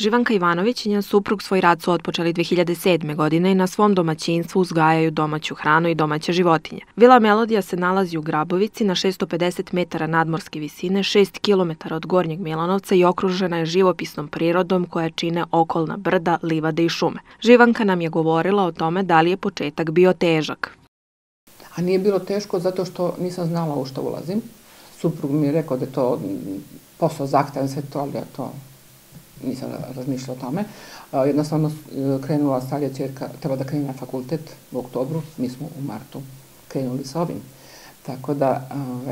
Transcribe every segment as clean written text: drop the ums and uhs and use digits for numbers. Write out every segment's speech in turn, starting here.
Živanka Ivanović i njen suprug svoj rad su otpočeli 2007. godine i na svom domaćinstvu uzgajaju domaću hranu i domaće životinje. Vila Melodija se nalazi u Grabovici na 650 metara nadmorske visine, 6 km od Gornjeg Milanovca i okružena je živopisnom prirodom koja čine okolna brda, livade i šume. Živanka nam je govorila o tome da li je početak bio težak. A nije bilo teško zato što nisam znala u što ulazim. Suprug mi je rekao da je to posao zahtevan, sve to, ali ja to nisam razmišljala o tome. Jednostavno krenula starija ćerka, treba da krene na fakultet u oktobru, mi smo u martu krenuli sa ovim. Tako da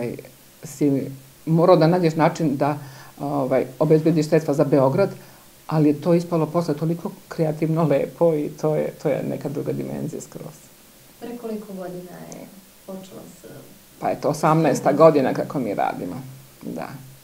si morao da nađeš način da obezbediš sredstva za Beograd, ali je to ispalo posle toliko kreativno lepo i to je neka druga dimenzija skroz. Pre koliko godina je počela s... Pa je to 18. godina kako mi radimo, da.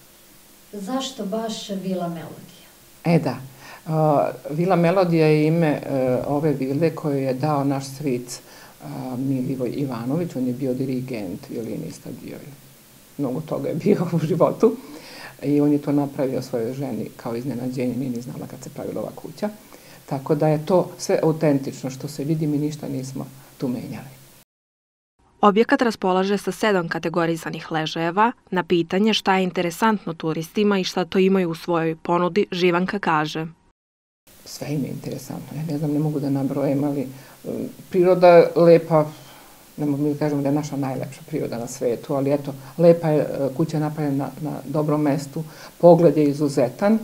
Zašto baš Vila Melodija? Da, Vila Melodija je ime ove vile koju je dao naš stric Milivoj Ivanović, on je bio dirigent, violinista bio je. Mnogo toga je bio u životu i on je to napravio svojoj ženi kao iznenađenje, nije ni znala kad se pravila ova kuća. Tako da je to sve autentično što se vidi, mi ništa nismo tu menjali. Objekat raspolaže sa 7 kategorizanih ležajeva. Na pitanje šta je interesantno turistima i šta to imaju u svojoj ponudi, Živanka kaže. Sve im je interesantno. Ja ne znam, ne mogu da nabrojim, ali priroda je lepa, ne mogu da kažemo da je naša najlepša priroda na svetu, ali eto, lepa je kuća napravljena na dobrom mestu, pogled je izuzetan.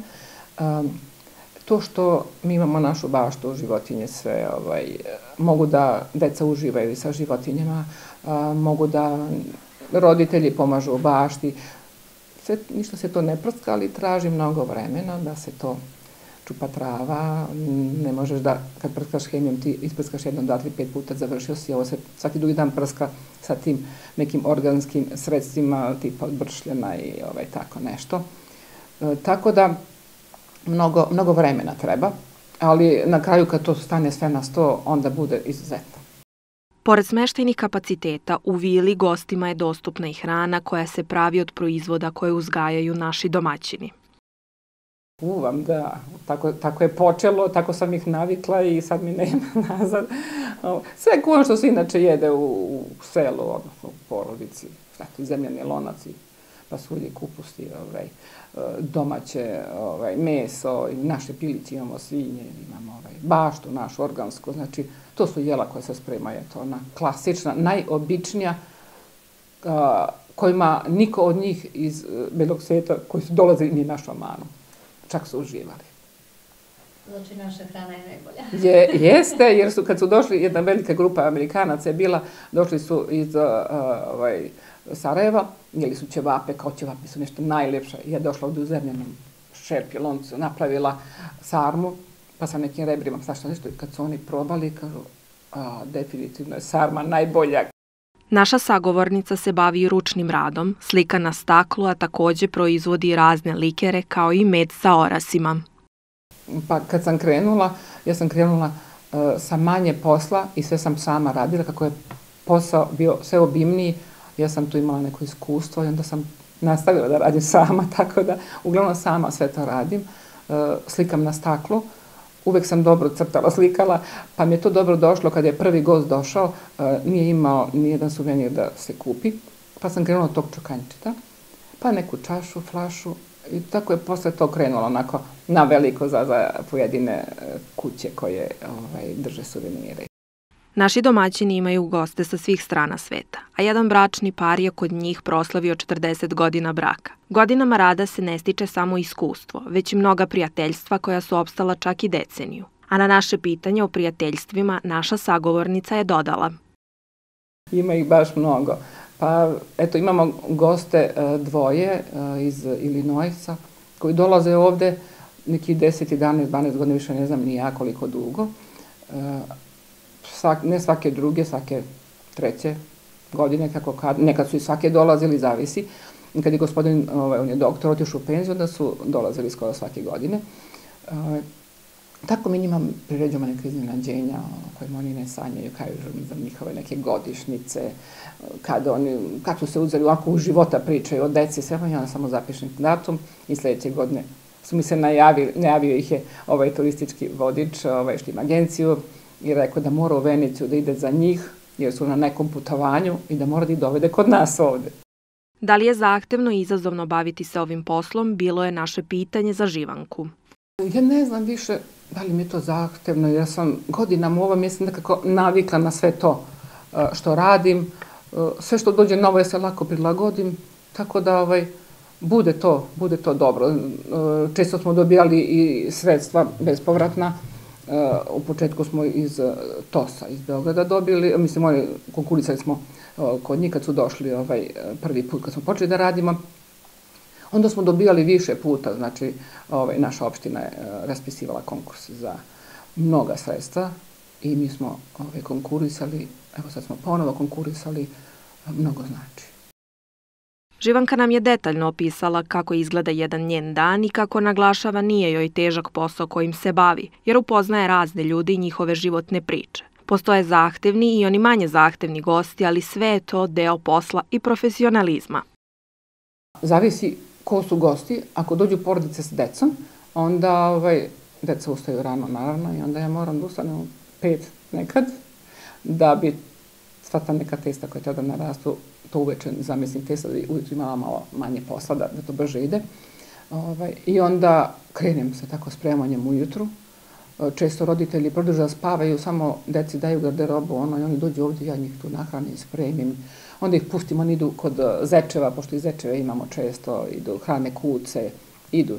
To što mi imamo našu baštu, životinje sve, mogu da deca uživaju sa životinjama, mogu da roditelji pomažu u bašti. Ništa se to ne prska, ali traži mnogo vremena da se to čupa trava. Ne možeš da, kad prskaš hemijom, ti isprskaš 1, 2, 3, 5 puta, završio si. Ovo se svaki drugi dan prska sa tim nekim organskim sredstvima, tipa od bršljena i tako nešto. Tako da, mnogo vremena treba, ali na kraju kad to stane sve na 100, onda bude izuzetno. Pored smeštajnih kapaciteta, u vili gostima je dostupna i hrana koja se pravi od proizvoda koje uzgajaju naši domaćini. Uvam, da. Tako je počelo, tako sam ih navikla i sad mi nema nazad. Sve ono što se inače jede u selu, odnosno u porodici, zemljani lonac i pasulje, kupusti, domaće meso, naše pilići, imamo svinje, imamo baštu našu organsku, znači to su jela koje se spremaju, to ona klasična, najobičnija, kojima niko od njih iz belog sveta koji su dolazili nije našao manu, čak su uživali. Znači naša hrana je najbolja. Jeste, jer kad su došli, jedna velika grupa Amerikanaca je bila, došli su iz Sarajeva, jeli su ćevape, kao ćevape su nešto najlepše. Ja došla ovdje u zemljenom šerpi, loncu, napravila sarmu, pa sa nekim rebrima, svašta nešto. I kad su oni probali, kažu, definitivno je sarma najbolja. Naša sagovornica se bavi ručnim radom, slika na staklu, a takođe proizvodi razne likere kao i med sa orasima. Pa kad sam krenula, ja sam krenula sa manje posla i sve sam sama radila, kako je posao bio sve obimniji. Ja sam tu imala neko iskustvo i onda sam nastavila da radim sama, tako da uglavnom sama sve to radim. Slikam na staklu, uvek sam dobro crtala, slikala, pa mi je to dobro došlo kad je prvi gost došao, nije imao nijedan suvenir da se kupi, pa sam krenula od tog čokanjčeta, pa neku čašu, flašu i tako je posle to krenulo onako na veliko za pojedine kuće koje drže suvenire. Naši domaćini imaju goste sa svih strana sveta, a jedan bračni par je kod njih proslavio 40 godina braka. Godinama rada se ne stiče samo iskustvo, već i mnoga prijateljstva koja su opstala čak i deceniju. A na naše pitanje o prijateljstvima naša sagovornica je dodala. Ima ih baš mnogo. Pa eto, imamo goste dvoje iz Illinoisa koji dolaze ovde neki 10, 11, 12 godina, više ne znam ni ja koliko dugo. Ne svake druge, svake treće godine, kako kad, nekad su i svake dolazili, zavisi. Kad je gospodin, on je doktor, otišao u penziju, onda su dolazili skoro svake godine. Tako mi njima priređujemo neke iznenađenja kojima oni ne sanjaju, kažu za njihove neke godišnjice, kako su se uzeli ovako u života pričaju o deci, sve, ja samo zapišem datum i sledeće godine su mi se najavio ih je turistički vodič, što ima agenciju, i rekao da mora u Veniciju da ide za njih, jer su na nekom putovanju i da mora da ih dovede kod nas ovde. Da li je zahtevno i izazovno baviti se ovim poslom, bilo je naše pitanje za Živanku. Ja ne znam više da li mi je to zahtevno, jer sam godinama u ovom mjestu nekako navikla na sve to što radim. Sve što dođe novo ja se lako prilagodim, tako da bude to dobro. Često smo dobijali i sredstva bespovratna. U početku smo iz TOS-a, iz Beograda dobili, mislim, konkurisali smo kod njih kad su došli prvi put kad smo počeli da radimo. Onda smo dobijali više puta, znači naša opština je raspisivala konkurs za mnoga sredstva i mi smo konkurisali, evo sad smo ponovo konkurisali, mnogo znači. Živanka nam je detaljno opisala kako izgleda jedan njen dan i kako naglašava nije joj težak posao kojim se bavi, jer upoznaje razne ljudi i njihove životne priče. Postoje zahtevni i oni manje zahtevni gosti, ali sve je to deo posla i profesionalizma. Zavisi ko su gosti. Ako dođu porodice s decom, onda deca ustaju rano, naravno, i onda ja moram da ustanem u 5 nekad, da bi sva ta neka testa koja tada narastu, to uveče zamislim testa, da ujutru imala malo manje posla, da to brže ide. I onda krenem sa tako spremanjem ujutru. Često roditelji produže da spavaju, samo deci daju garderobu, i oni dođu ovdje, ja njih tu nahranim, spremim. Onda ih pustim, oni idu kod zečeva, pošto iz zečeve imamo često, idu hrane kuce, idu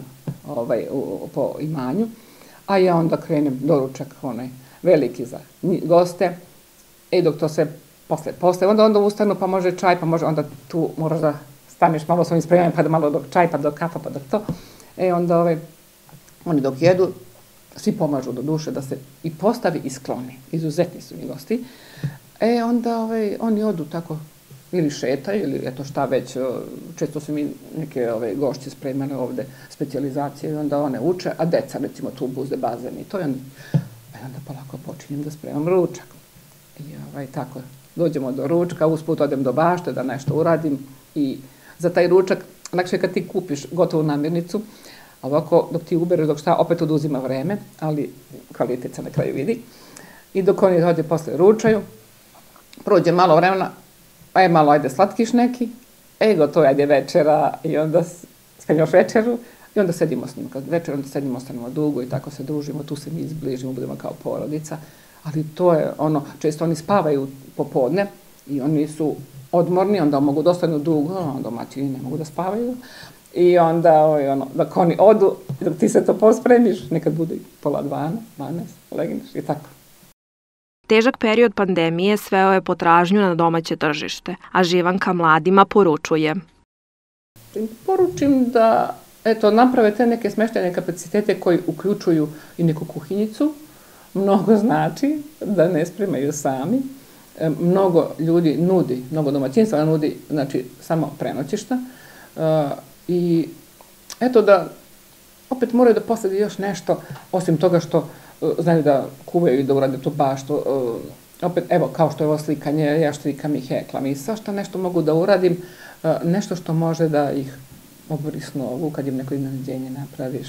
po imanju. A ja onda krenem doručak, veliki za goste. Dok to sve posle, onda ustanu, pa može čaj, pa može, onda tu moraš da staneš malo s ovim spremanjem, pa da malo dok čaj, pa dok kafa, pa dok to. Onda oni dok jedu, svi pomažu do duše da se i postavi i skloni. Izuzetni su mi gosti. Onda oni odu tako, ili šetaju, ili eto šta već, često su mi neke gošće spremane ovde, specijalizacije, i onda one uče, a deca recimo tu buze bazen i to, i onda polako počinjem da spremam ručak. I tako, dođemo do ručka, usput odem do bašte da nešto uradim, i za taj ručak, lakše kad ti kupiš gotovu namirnicu, ovako dok ti ubereš, dok šta, opet oduzima vreme, ali kvalitet se na kraju vidi. I dok oni ovdje posle ručaju, prođe malo vremena, malo ajde slatkiš neki, gotovo, ajde večera, i onda spremljaš večeru, i onda sedimo s njima. Kad večer, onda sedimo, ostanemo dugo i tako se družimo, tu se mi izbližimo, budemo kao porodica. Ali to je često oni spavaju popodne i oni su odmorni, onda mogu da ostanu dugo, onda domaćini ne mogu da spavaju. I onda, dok oni odu, dok ti se to pospremiš, nekad bude 11:30, legneš i tako. Težak period pandemije sveo je potražnju na domaće tržište, a Živanka mladima poručuje. Poručim da, naprave te neke smeštajne kapacitete koji uključuju i neku kuhinjicu. Mnogo znači da ne spremaju sami. Mnogo ljudi nudi, mnogo domaćinstva nudi, znači samo prenoćišta. I eto da opet moraju da posadi još nešto, osim toga što znaju da kuvaju i da urade tu baštu. Opet, evo, kao što je ovo slikanje, ja štrikam i heklam i svašta nešto mogu da uradim, nešto što može da ih obori snovu kad im neko iznenađenje napraviš.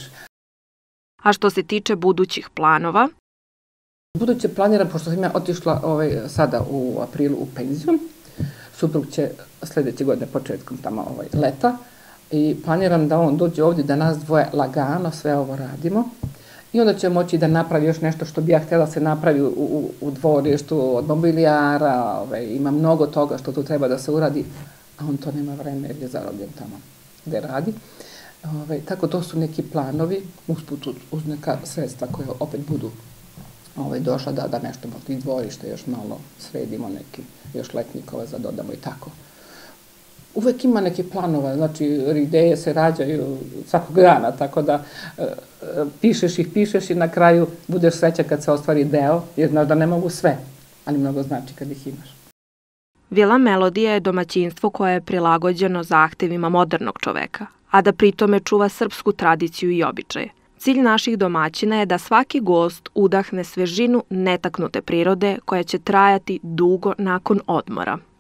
A što se tiče budućih planova? Buduće planiram, pošto sam ja otišla sada u aprilu u penziju, suprug će sledeće godine početkom tamo leta, i planiram da on dođe ovdje, da nas dvoje lagano sve ovo radimo, i onda će moći da napravi još nešto što bi ja htjela se napravi u dvorištu, od mobilijara, ima mnogo toga što tu treba da se uradi, a on to nema vreme jer je zarobljen tamo gde radi. Tako to su neki planovi, usput uz neka sredstva koje opet budu došla da nešto možda i dvorište još malo sredimo, neki još letnikova zadodamo i tako. Uvek ima neke planova, znači ideje se rađaju svakog dana, tako da pišeš i na kraju budeš srećan kad se ostvari deo, jer znaš da ne mogu sve, ali mnogo znači kad ih imaš. Vila Melodija je domaćinstvo koje je prilagođeno zahtevima modernog čoveka, a da pritome čuva srpsku tradiciju i običaje. Cilj naših domaćina je da svaki gost udahne svežinu netaknute prirode koja će trajati dugo nakon odmora.